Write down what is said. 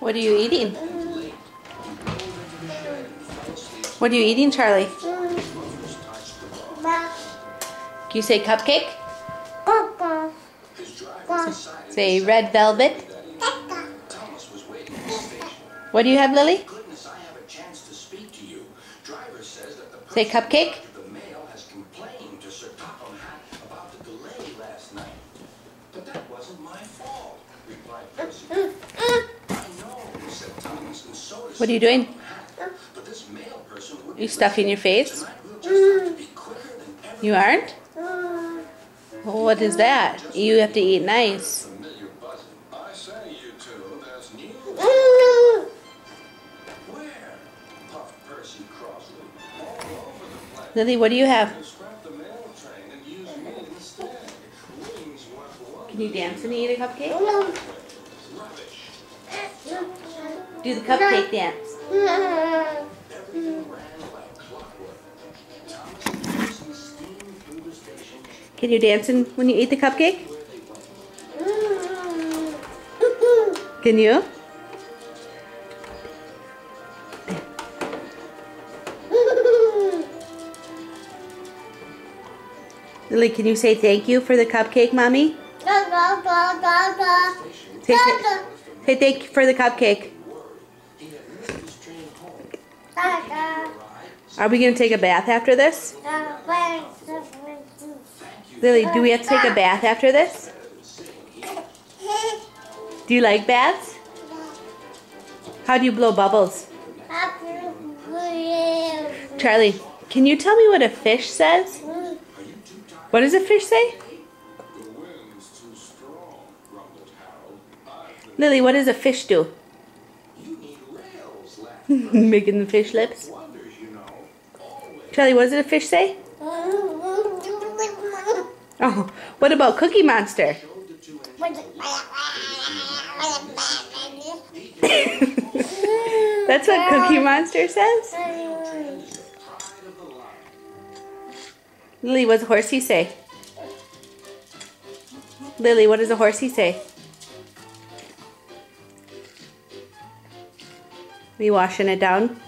What are you eating? What are you eating, Charlie? Can you say cupcake? Say red velvet. What do you have, Lily? Say cupcake. What are you doing? You stuffing your face? You aren't? Well, what is that? You have to eat nice. Lily, what do you have? Can you dance and eat a cupcake? Do the cupcake dance. Can you dance when you eat the cupcake? Can you? Lily, can you say thank you for the cupcake, Mommy? Say thank you for the cupcake. Are we going to take a bath after this? Lily, do we have to take a bath after this? Do you like baths? How do you blow bubbles? Charlie, can you tell me what a fish says? What does a fish say? Lily, what does a fish do? Making the fish lips. Charlie, what does a fish say? Oh, what about Cookie Monster? That's what Cookie Monster says? Lily, what does Horsey say? Lily, what does a horsey say? Are you washing it down?